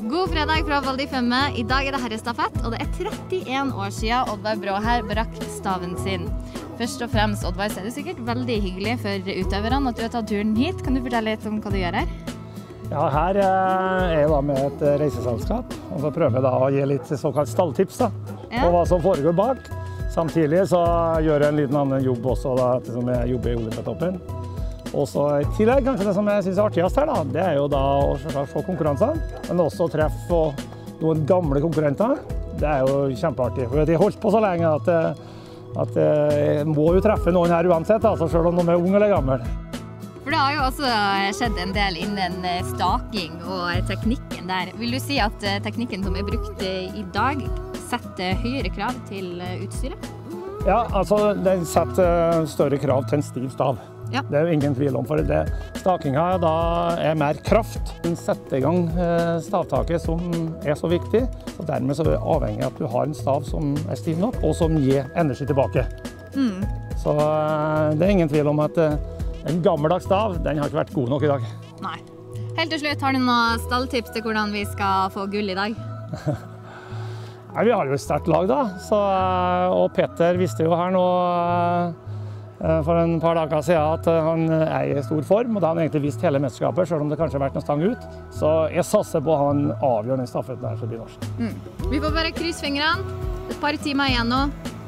God fredag fra Val di Fiemme. I dag er det herrestafett, og det er 31 år siden Oddvar Bråher brakk staven sin. Først og fremst, Oddvar, så er det sikkert veldig hyggelig for utøverne at du har tatt turen hit. Kan du fortelle litt om hva du gjør her? Ja, her er jeg da med et reiseselskap, og så prøver jeg da å gi litt såkalt stalltips da, på hva som foregår bak. Samtidig så gjør jeg en liten annen jobb også da, ettersom jeg jobber i Olympiatoppen. Og så i tillegg, kanskje det som jeg synes er artigst her da, det er jo da å få konkurranser, men også treffe noen gamle konkurrenter. Det er jo kjempeartig, for jeg har holdt på så lenge at jeg må jo treffe noen her uansett, altså, selv om de er ung eller gammel. For det har jo også skjedd en del innen staking og teknikken der. Vil du si at teknikken som er brukt i dag setter høyere krav til utstyret? Ja, altså den setter større krav til en stiv stav. Ja. Det er jo ingen tvil om, for stakinga da er mer kraft. Den setter i gang stavtaket som er så viktig, og dermed så er det avhengig av at du har en stav som er stiv nok, og som gir energi tilbake. Så det er ingen tvil om at en gammeldags stav, den har ikke vært god nok i dag. Nei. Helt til slutt, har du noen stalltips til hvordan vi skal få gull i dag? Nei, vi har jo et sterkt lag da, og Petter visste jo her nå for en par dager siden at han er i stor form, og da har han egentlig vist hele mesterskapet, selv om det kanskje har vært noen stang ut. Så jeg satser på at han avgjør den stafetten her, så blir norsk. Vi får bare krysse fingrene. Et par timer igjen nå.